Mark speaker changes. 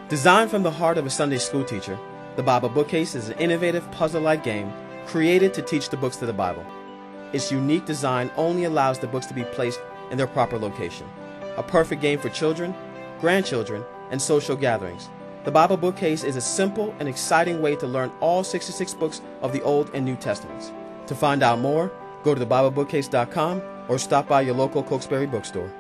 Speaker 1: Designed from the heart of a Sunday school teacher, the Bible Bookcase is an innovative puzzle-like game created to teach the books of the Bible. Its unique design only allows the books to be placed in their proper location. A perfect game for children, grandchildren, and social gatherings. The Bible Bookcase is a simple and exciting way to learn all 66 books of the Old and New Testaments. To find out more, go to thebiblebookcase.com or stop by your local Cokesbury bookstore.